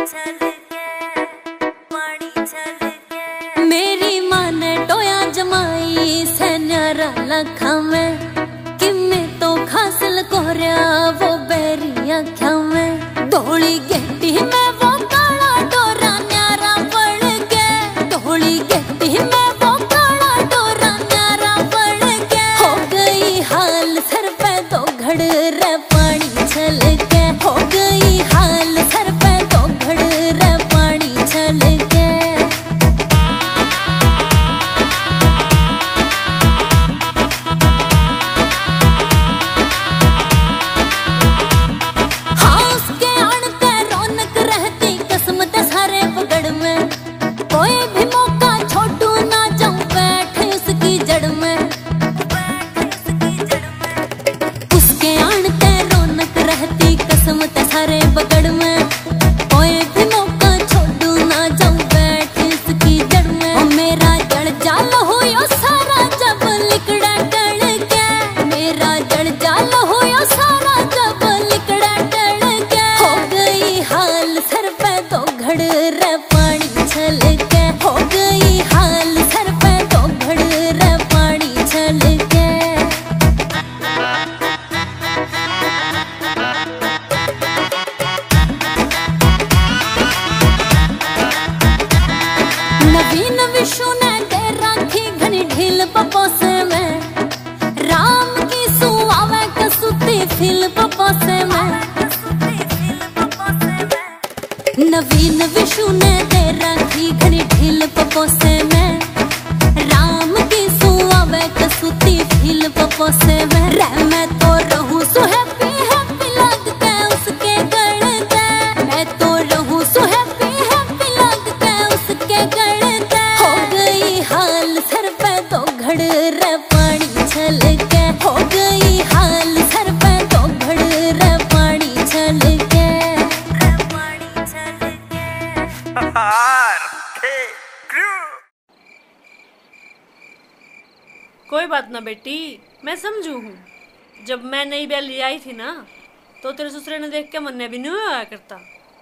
मेरी माँ ने टोया जमाई से न्यारा लखा में कि मैं तो खासल कोरिया वो बेरी आख्या में धोली गेटी में वो काला डोरा न्यारा पड़ के धोली गेटी में वो काला डोरा न्यारा पड़ के हो गई हाल सर पे तो घड़ रे पानी छल के हो गई हाल सर पे तो घड़ रे पानी छल के कोई भी मौका छोड़ू ना जाऊं बैठ उसकी जड़ में उसके आने रौनक रहती कसम ते सारे बगड़ में कोई भी मौका छोड़ू ना जाऊं बैठ उसकी जड़ में ओ मेरा जड़ जाल होयो सारा जब लिकड़ा टल के मेरा जड़ जाल होयो सारा जब लिकड़ा टल के हो गई हाल सर पे तो घड़ रे पानी छल के हो गई हाल सर पे तो घड़ रे पानी छल के नवीन विशु ने दे राखी घनी ढील पपोसे में राम की सुआवे कसुती फिल पपोसे में नवीन विशु ने दे राखी घनी ढील पपोसे में राम की सुआवे कसुती फिल पपोसे में रह मैं तो रहूं सो हैप्पी हैप्पी लगते उसके गड़ के मैं तो रहूं सो हैप्पी हैप्पी लगते उसके गड़ के हो गई हाल सर पे तो घड़ रे पानी छल के हो गई हाल सर पे तो घड़ रे पानी छल के कोई बात ना बेटी, मैं समझू हूँ। जब मैं नई बैली आई थी ना तो तेरे ससुरे ने देख के मन भी नहीं आया करता,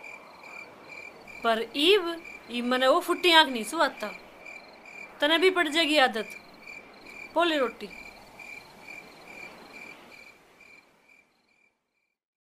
पर ईब मने वो फुट्टी आँख नहीं सुहाता। तने भी पड़ जाएगी आदत। बोले रोटी।